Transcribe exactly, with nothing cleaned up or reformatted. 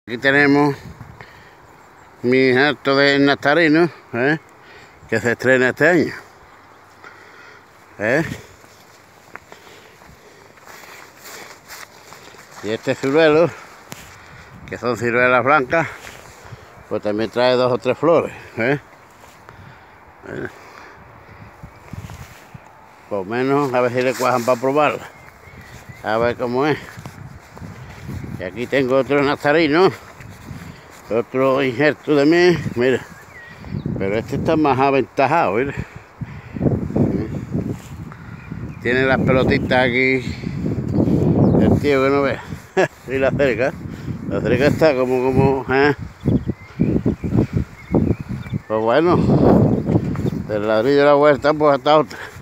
Aquí tenemos mi harto de nectarino, ¿eh? Que se estrena este año. ¿Eh? Y este ciruelo, que son ciruelas blancas, pues también trae dos o tres flores. ¿Eh? ¿Eh? Por lo menos a ver si le cuajan para probarla. A ver cómo es. Y aquí tengo otro nectarino, otro injerto de mí, mira. Pero este está más aventajado, mira. Tiene las pelotitas aquí. El tío que no ve. Y la cerca. La cerca está como, como, ¿eh? Pues bueno, del ladrillo de la huerta pues hasta otra.